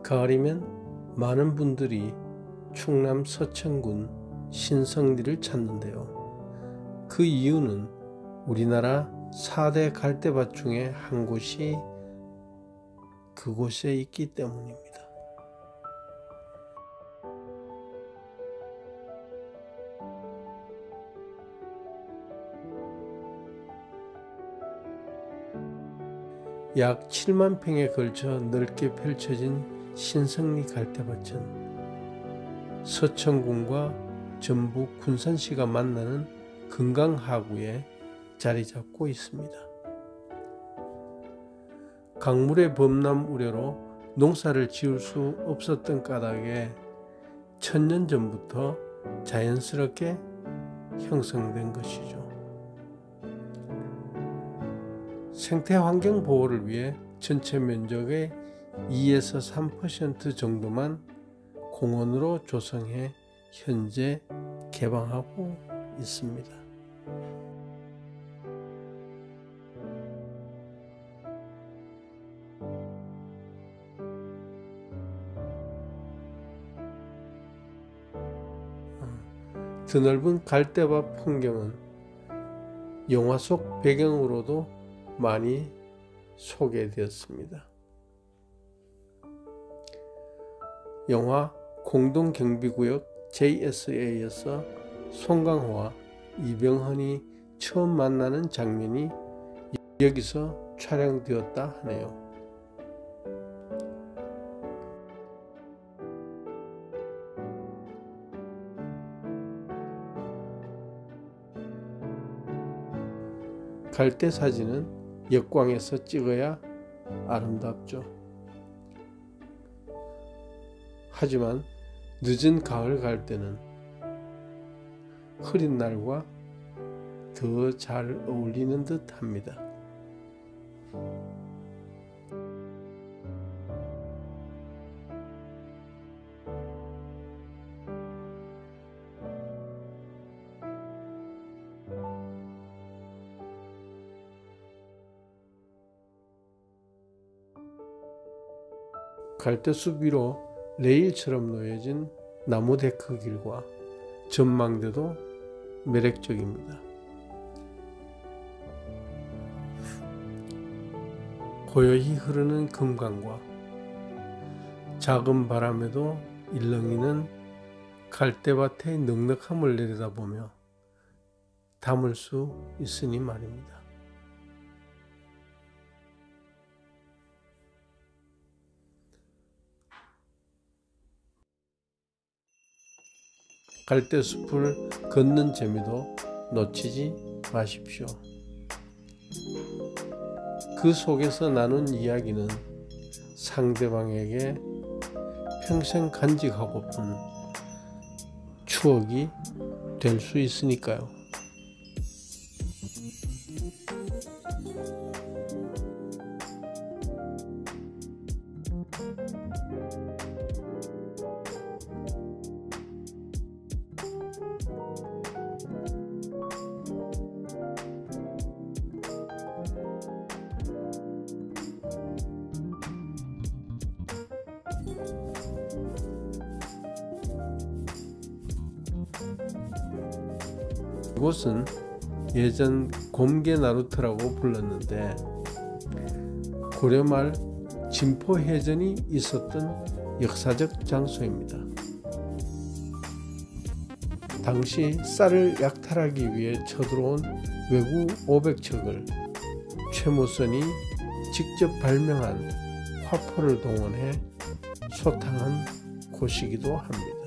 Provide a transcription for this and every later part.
가을이면 많은 분들이 충남 서천군 신성리를 찾는데요. 그 이유는 우리나라 4대 갈대밭 중에 한 곳이 그곳에 있기 때문입니다. 약 7만 평에 걸쳐 넓게 펼쳐진 신성리 갈대밭은 서천군과 전북 군산시가 만나는 금강하구에 자리 잡고 있습니다. 강물의 범람 우려로 농사를 지을 수 없었던 까닭에 1000년 전부터 자연스럽게 형성된 것이죠. 생태환경 보호를 위해 전체 면적의 2에서 3% 정도만 공원으로 조성해 현재 개방하고 있습니다. 드넓은 갈대밭 풍경은 영화 속 배경으로도 많이 소개되었습니다. 영화 공동경비구역 JSA에서 송강호와 이병헌이 처음 만나는 장면이 여기서 촬영되었다 하네요. 갈대 사진은 역광에서 찍어야 아름답죠. 하지만 늦은 가을 갈대는 흐린 날과 더 잘 어울리는 듯 합니다. 갈대숲 위로 레일처럼 놓여진 나무 데크 길과 전망대도 매력적입니다. 고요히 흐르는 금강과 작은 바람에도 일렁이는 갈대밭의 넉넉함을 내려다보며 담을 수 있으니 말입니다. 갈대숲을 걷는 재미도 놓치지 마십시오. 그 속에서 나눈 이야기는 상대방에게 평생 간직하고픈 추억이 될 수 있으니까요. 이곳은 예전 곰개나루터라고 불렀는데 고려말 진포해전이 있었던 역사적 장소입니다. 당시 쌀을 약탈하기 위해 쳐들어온 외구 500척을 최무선이 직접 발명한 화포를 동원해 소탕한 곳이기도 합니다.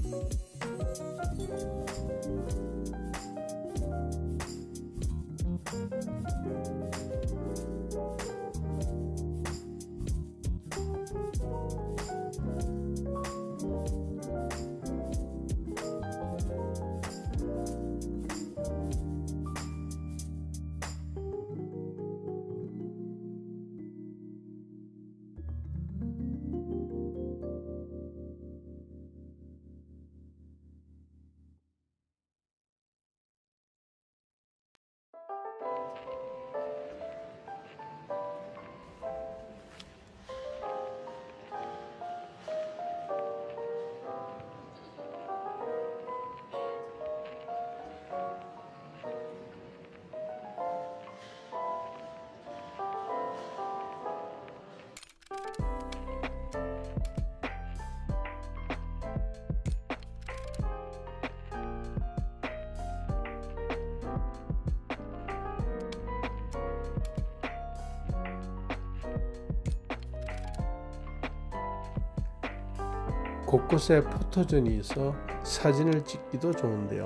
곳곳에 포토존이 있어 사진을 찍기도 좋은데요.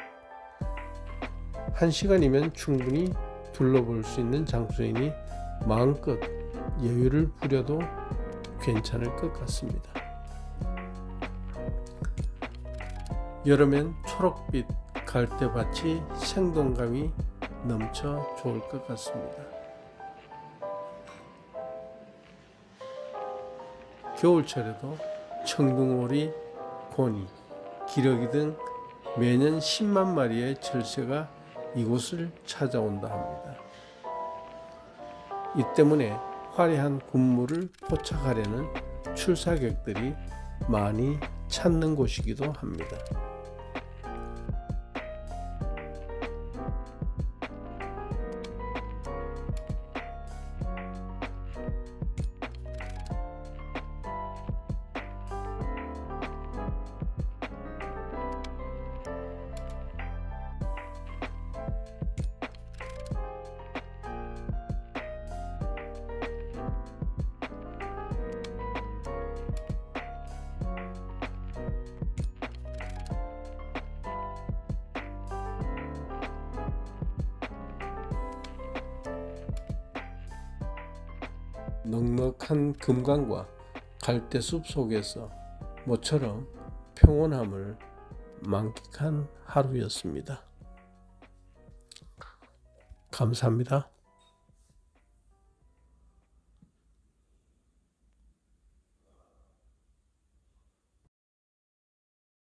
1시간이면 충분히 둘러볼 수 있는 장소이니 마음껏 여유를 부려도 괜찮을 것 같습니다. 여름엔 초록빛 갈대밭이 생동감이 넘쳐 좋을 것 같습니다. 겨울철에도 청둥오리, 고니, 기러기 등 매년 10만 마리의 철새가 이곳을 찾아온다 합니다. 이 때문에 화려한 군무를 포착하려는 출사객들이 많이 찾는 곳이기도 합니다. 넉넉한 금강과 갈대숲 속에서 모처럼 평온함을 만끽한 하루였습니다. 감사합니다.